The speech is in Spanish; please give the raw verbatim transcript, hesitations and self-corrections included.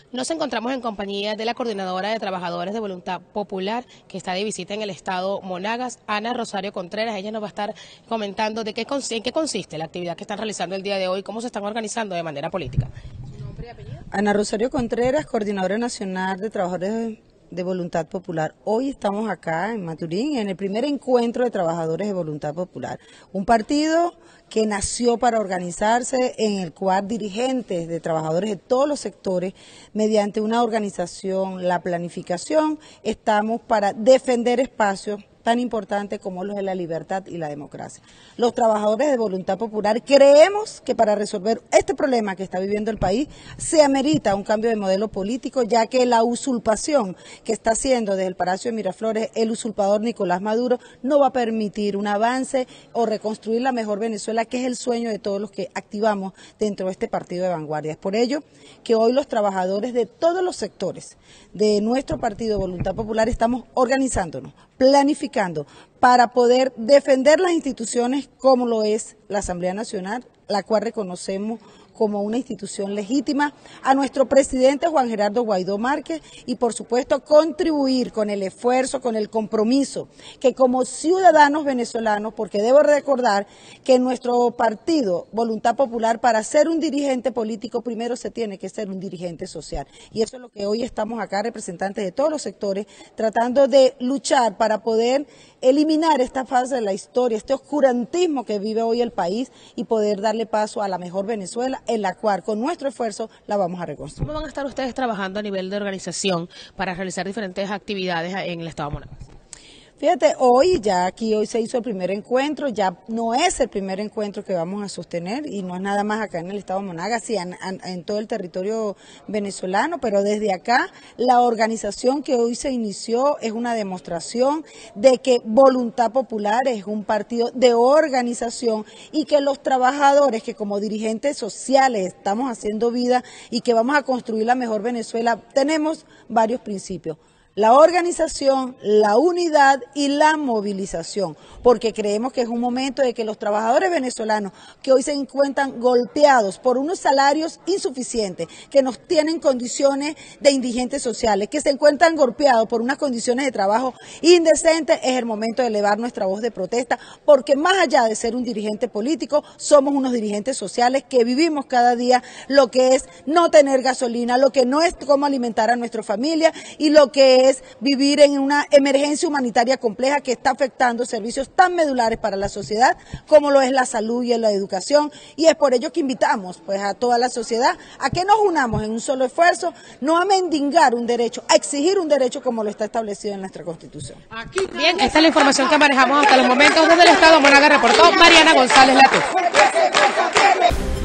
Nos encontramos en compañía de la Coordinadora de Trabajadores de Voluntad Popular, que está de visita en el estado Monagas, Ana Rosario Contreras. Ella nos va a estar comentando de qué, en qué consiste la actividad que están realizando el día de hoy, cómo se están organizando de manera política. ¿Su nombre y apellido? Ana Rosario Contreras, Coordinadora Nacional de Trabajadores de Voluntad Popular. Hoy estamos acá en Maturín en el primer encuentro de Trabajadores de Voluntad Popular, un partido que nació para organizarse, en el cual dirigentes de trabajadores de todos los sectores, mediante una organización, la planificación, estamos para defender espacios tan importantes como los de la libertad y la democracia. Los trabajadores de Voluntad Popular creemos que para resolver este problema que está viviendo el país se amerita un cambio de modelo político, ya que la usurpación que está haciendo desde el Palacio de Miraflores el usurpador Nicolás Maduro no va a permitir un avance o reconstruir la mejor Venezuela, que es el sueño de todos los que activamos dentro de este partido de vanguardia. Es por ello que hoy los trabajadores de todos los sectores de nuestro partido Voluntad Popular estamos organizándonos, planificando para poder defender las instituciones como lo es la Asamblea Nacional, la cual reconocemos como una institución legítima, a nuestro presidente Juan Gerardo Guaidó Márquez y por supuesto contribuir con el esfuerzo, con el compromiso que como ciudadanos venezolanos, porque debo recordar que nuestro partido Voluntad Popular, para ser un dirigente político primero se tiene que ser un dirigente social, y eso es lo que hoy estamos acá, representantes de todos los sectores, tratando de luchar para poder eliminar esta fase de la historia, este oscurantismo que vive hoy el país y poder darle paso a la mejor Venezuela, en la cual con nuestro esfuerzo la vamos a reconstruir. ¿Cómo van a estar ustedes trabajando a nivel de organización para realizar diferentes actividades en el estado de Monagas? Fíjate, hoy ya aquí hoy se hizo el primer encuentro, ya no es el primer encuentro que vamos a sostener y no es nada más acá en el estado de Monagas, sí, en, en, en todo el territorio venezolano, pero desde acá la organización que hoy se inició es una demostración de que Voluntad Popular es un partido de organización y que los trabajadores que como dirigentes sociales estamos haciendo vida y que vamos a construir la mejor Venezuela, tenemos varios principios: la organización, la unidad y la movilización, porque creemos que es un momento de que los trabajadores venezolanos que hoy se encuentran golpeados por unos salarios insuficientes, que nos tienen condiciones de indigentes sociales, que se encuentran golpeados por unas condiciones de trabajo indecentes, es el momento de elevar nuestra voz de protesta, porque más allá de ser un dirigente político, somos unos dirigentes sociales que vivimos cada día lo que es no tener gasolina, lo que no es cómo alimentar a nuestra familia y lo que es vivir en una emergencia humanitaria compleja que está afectando servicios tan medulares para la sociedad como lo es la salud y la educación, y es por ello que invitamos pues a toda la sociedad a que nos unamos en un solo esfuerzo, no a mendigar un derecho, a exigir un derecho como lo está establecido en nuestra Constitución. Bien, esta es la información que manejamos hasta los momentos. Desde el estado de Monagas reportó Mariana González Latú.